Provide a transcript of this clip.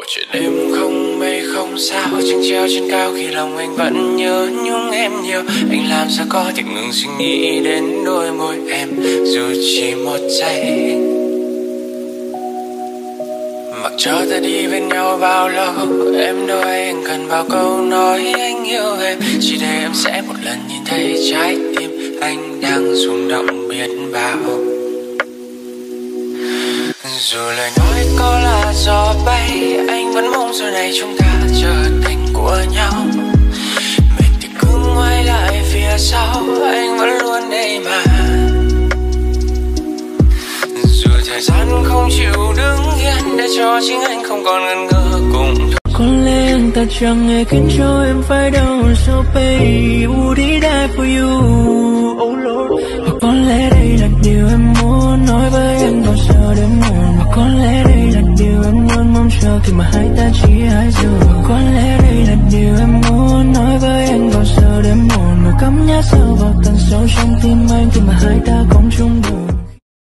trời đêm không mây không sao, trăng treo trên cao khi lòng anh vẫn nhớ nhung em nhiều. Anh làm sao có thể ngừng suy nghĩ đến đôi môi em dù chỉ một giây. Mặc cho ta đi bên nhau bao lâu, em đâu anh cần vào câu nói anh yêu em, chỉ để em sẽ một lần nhìn thấy trái tim anh đang rung động biết bao. Dù lời nói có là gió bay, anh vẫn mong giờ này chúng ta trở thành của nhau. Mình thì cứ ngoái lại phía sau, anh vẫn luôn đây mà. Dù thời gian không chịu đứng yên, để cho chính anh không còn ngần ngơ cùng. Có lẽ anh ta chẳng hề khiến cho em phải đau, so baby would he die for you, oh Lord. Và có lẽ đây là điều em muốn nói với anh còn sợ đến muộn. Và có lẽ đây là điều em luôn mong chờ khi mà hai ta chỉ hai giờ. Và có lẽ đây là điều em muốn nói với anh còn sợ đến muộn. Và cắm nhát sâu vào tận sâu trong tim anh khi mà hai ta